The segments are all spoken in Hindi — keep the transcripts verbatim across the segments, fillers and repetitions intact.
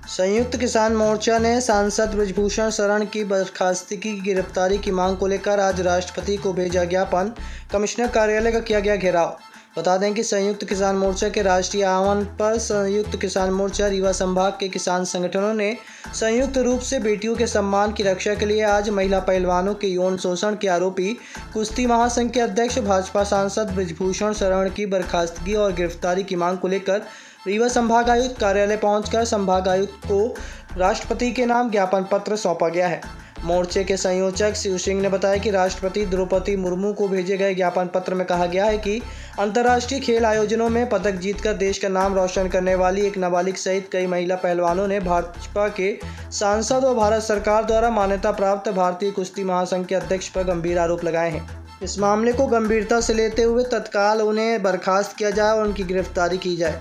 संयुक्त किसान मोर्चा ने सांसद बृजभूषण शरण की बर्खास्तगी की गिरफ्तारी की मांग को लेकर आज राष्ट्रपति को भेजा ज्ञापन। कमिश्नर कार्यालय का किया गया घेराव। बता दें कि संयुक्त किसान मोर्चा के राष्ट्रीय आह्वान पर संयुक्त किसान मोर्चा रीवा संभाग के किसान संगठनों ने संयुक्त रूप से बेटियों के सम्मान की रक्षा के लिए आज महिला पहलवानों के यौन शोषण के आरोपी कुश्ती महासंघ के अध्यक्ष भाजपा सांसद बृजभूषण शरण की बर्खास्तगी और गिरफ्तारी की मांग को लेकर रीवा संभाग आयुक्त कार्यालय पहुंचकर संभाग आयुक्त को राष्ट्रपति के नाम ज्ञापन पत्र सौंपा गया है। मोर्चे के संयोजक शिव सिंह ने बताया कि राष्ट्रपति द्रौपदी मुर्मू को भेजे गए ज्ञापन पत्र में कहा गया है कि अंतर्राष्ट्रीय खेल आयोजनों में पदक जीतकर देश का नाम रोशन करने वाली एक नाबालिग सहित कई महिला पहलवानों ने भाजपा के सांसद और भारत सरकार द्वारा मान्यता प्राप्त भारतीय कुश्ती महासंघ के अध्यक्ष पर गंभीर आरोप लगाए हैं। इस मामले को गंभीरता से लेते हुए तत्काल उन्हें बर्खास्त किया जाए और उनकी गिरफ्तारी की जाए।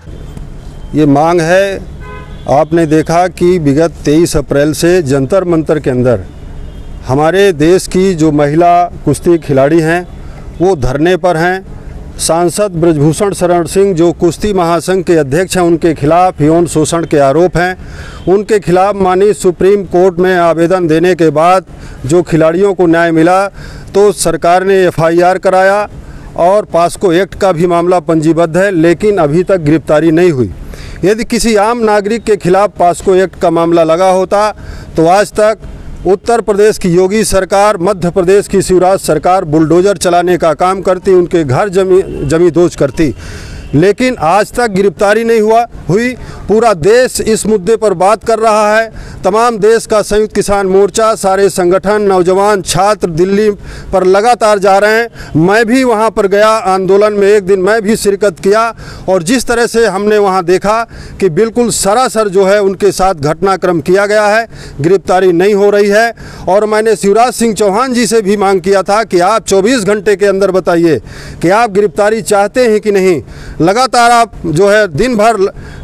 ये मांग है। आपने देखा कि विगत तेईस अप्रैल से जंतर मंतर के अंदर हमारे देश की जो महिला कुश्ती खिलाड़ी हैं वो धरने पर हैं। सांसद बृजभूषण शरण सिंह जो कुश्ती महासंघ के अध्यक्ष हैं, उनके खिलाफ यौन शोषण के आरोप हैं। उनके खिलाफ माननीय सुप्रीम कोर्ट में आवेदन देने के बाद जो खिलाड़ियों को न्याय मिला तो सरकार ने एफ आई आर कराया और पास्को एक्ट का भी मामला पंजीबद्ध है, लेकिन अभी तक गिरफ्तारी नहीं हुई। यदि किसी आम नागरिक के खिलाफ पास्को एक्ट का मामला लगा होता तो आज तक उत्तर प्रदेश की योगी सरकार, मध्य प्रदेश की शिवराज सरकार बुलडोजर चलाने का काम करती, उनके घर जमी जमी दोज करती, लेकिन आज तक गिरफ्तारी नहीं हुआ हुई। पूरा देश इस मुद्दे पर बात कर रहा है। तमाम देश का संयुक्त किसान मोर्चा, सारे संगठन, नौजवान, छात्र दिल्ली पर लगातार जा रहे हैं। मैं भी वहां पर गया आंदोलन में, एक दिन मैं भी शिरकत किया और जिस तरह से हमने वहां देखा कि बिल्कुल सरासर जो है उनके साथ घटनाक्रम किया गया है, गिरफ्तारी नहीं हो रही है। और मैंने शिवराज सिंह चौहान जी से भी मांग किया था कि आप चौबीस घंटे के अंदर बताइए कि आप गिरफ्तारी चाहते हैं कि नहीं। लगातार आप जो है दिन भर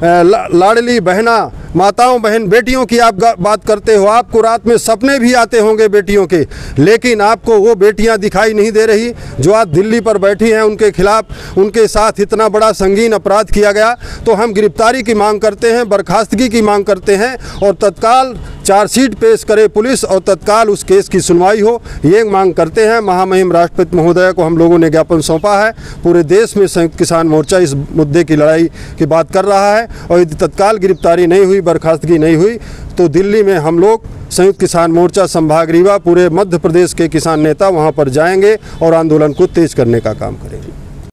लाडली बहना, माताओं, बहन, बेटियों की आप बात करते हो। आपको रात में सपने भी आते होंगे बेटियों के, लेकिन आपको वो बेटियां दिखाई नहीं दे रही जो आज दिल्ली पर बैठी हैं। उनके खिलाफ, उनके साथ इतना बड़ा संगीन अपराध किया गया। तो हम गिरफ्तारी की मांग करते हैं, बर्खास्तगी की मांग करते हैं और तत्काल चार्जशीट पेश करे पुलिस और तत्काल उस केस की सुनवाई हो, ये मांग करते हैं। महामहिम राष्ट्रपति महोदय को हम लोगों ने ज्ञापन सौंपा है। पूरे देश में संयुक्त किसान मोर्चा इस मुद्दे की लड़ाई की बात कर रहा है और यदि तत्काल गिरफ्तारी नहीं हुई, बर्खास्तगी नहीं हुई तो दिल्ली में हम लोग संयुक्त किसान मोर्चा संभाग रीवा, पूरे मध्य प्रदेश के किसान नेता वहां पर जाएंगे और आंदोलन को तेज करने का काम करेंगे।